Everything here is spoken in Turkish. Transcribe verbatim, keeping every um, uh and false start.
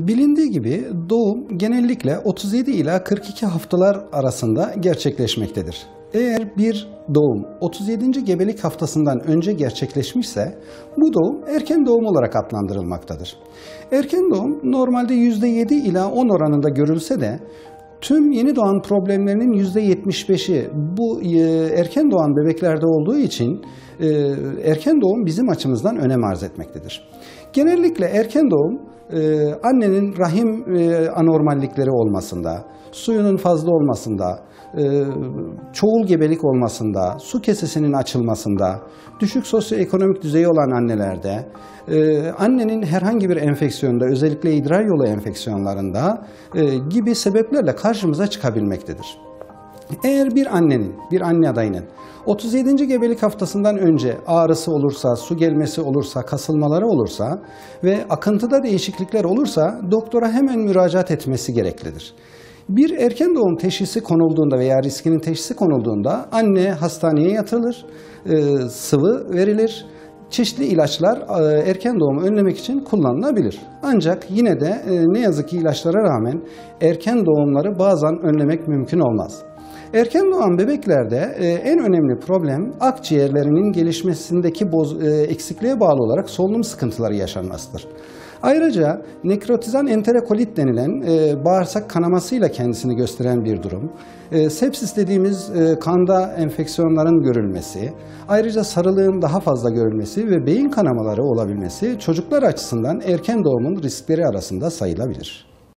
Bilindiği gibi doğum genellikle otuz yedi ila kırk iki haftalar arasında gerçekleşmektedir. Eğer bir doğum otuz yedinci gebelik haftasından önce gerçekleşmişse bu doğum erken doğum olarak adlandırılmaktadır. Erken doğum normalde yüzde yedi ila on oranında görülse de tüm yeni doğan problemlerinin yüzde yetmiş beşi bu erken doğan bebeklerde olduğu için erken doğum bizim açımızdan önem arz etmektedir. Genellikle erken doğum annenin rahim anormallikleri olmasında, suyunun fazla olmasında, çoğul gebelik olmasında, su kesesinin açılmasında, düşük sosyoekonomik düzeyi olan annelerde, annenin herhangi bir enfeksiyonda, özellikle idrar yolu enfeksiyonlarında gibi sebeplerle karşımıza çıkabilmektedir. Eğer bir annenin, bir anne adayının otuz yedinci gebelik haftasından önce ağrısı olursa, su gelmesi olursa, kasılmaları olursa ve akıntıda değişiklikler olursa doktora hemen müracaat etmesi gereklidir. Bir erken doğum teşhisi konulduğunda veya riskinin teşhisi konulduğunda anne hastaneye yatırılır, sıvı verilir. Çeşitli ilaçlar erken doğumu önlemek için kullanılabilir. Ancak yine de ne yazık ki ilaçlara rağmen erken doğumları bazen önlemek mümkün olmaz. Erken doğan bebeklerde en önemli problem akciğerlerinin gelişmesindeki boz, eksikliğe bağlı olarak solunum sıkıntıları yaşanmasıdır. Ayrıca nekrotizan enterokolit denilen e, bağırsak kanamasıyla kendisini gösteren bir durum, e, sepsis dediğimiz e, kanda enfeksiyonların görülmesi, ayrıca sarılığın daha fazla görülmesi ve beyin kanamaları olabilmesi çocuklar açısından erken doğumun riskleri arasında sayılabilir.